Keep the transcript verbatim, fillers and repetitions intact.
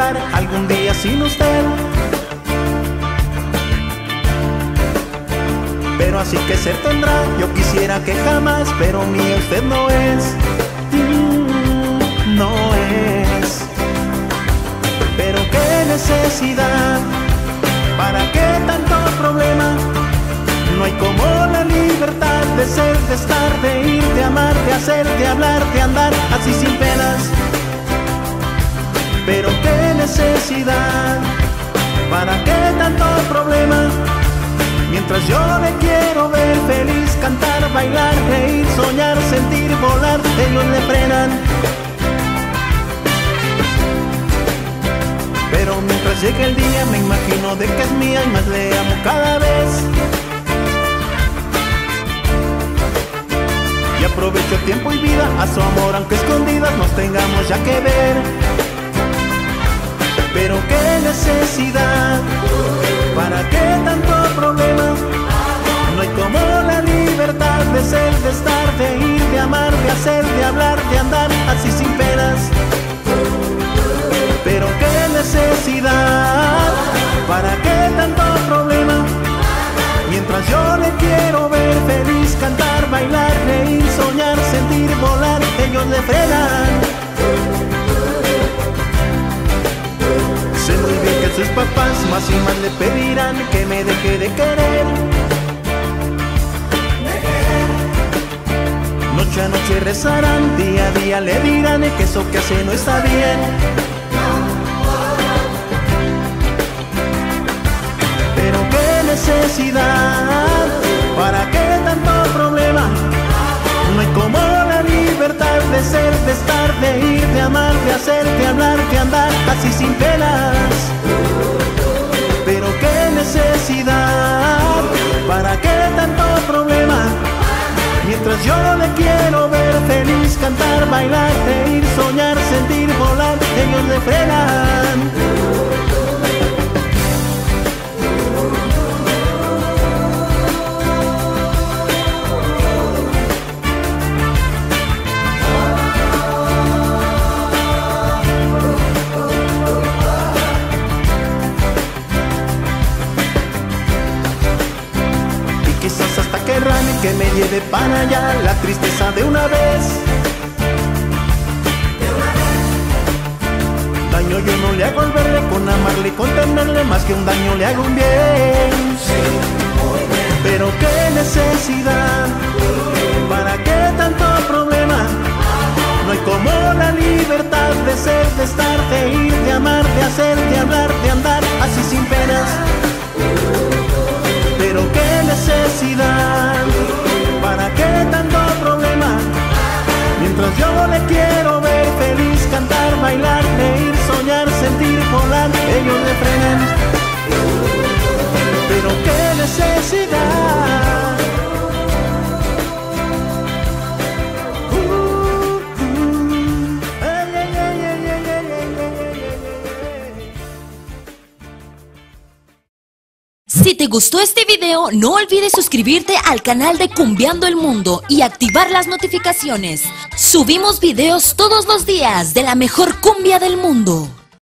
estar algún día sin usted. Pero así que ser tendrá, yo quisiera que jamás, pero mía usted no es, mm, no es. Pero qué necesidad, ¿para qué tanto problema? No hay como la libertad de ser, de estar, de ir, de amar, de hacer, de hablar, de andar, así sin penas. Pero qué necesidad, ¿para qué tanto problema? Mientras yo le quiero ver feliz, cantar, bailar, reír, soñar, sentir, volar, ellos le frenan. Pero mientras llegue el día me imagino de que es mía y más le amo cada vez. Y aprovecho tiempo y vida a su amor, aunque escondidas nos tengamos ya que ver. Pero qué necesidad, ¿para qué tanto problema? No hay como la libertad de ser, de estar, de ir, de amar, de hacer, de hablar, de andar, así sin penas. Pero qué necesidad, ¿para qué tanto problema? Mientras yo le quiero ver feliz, cantar, bailar, reír, soñar, sentir, volar, ellos le frenan. Sé muy bien que sus papás más y más le pedirán que me deje de querer. Noche a noche rezarán, día a día le dirán que eso que hace no está bien. Pero qué necesidad, ¿para qué tanto problema? No hay como la libertad de ser, de estar, de ir, de amar, de hacer, de hablar, de andar, así sin penas. Pero qué necesidad, ¿para qué tanto problema? Mientras yo le quiero ver feliz, cantar, bailar, reír, soñar, sentir, volar, ellos le frenan. Quizás hasta querrán que me lleve para allá la tristeza de una vez. Daño yo no le hago al verle, con amarle y con tenerle, más que un daño le hago un bien. Pero qué necesidad, ¿para qué tanto problema? No hay como la libertad de ser, de estar, de ir, de amar, de hacer, de hablar, de andar, así sin penas. Pero qué necesidad, ¿para qué tanto problema? Mientras yo le quiero ver feliz, cantar, bailar, reír, soñar, sentir, volar, ellos le frenan. Pero qué necesidad. Si te gustó este video, no olvides suscribirte al canal de Cumbiando el Mundo y activar las notificaciones. Subimos videos todos los días de la mejor cumbia del mundo.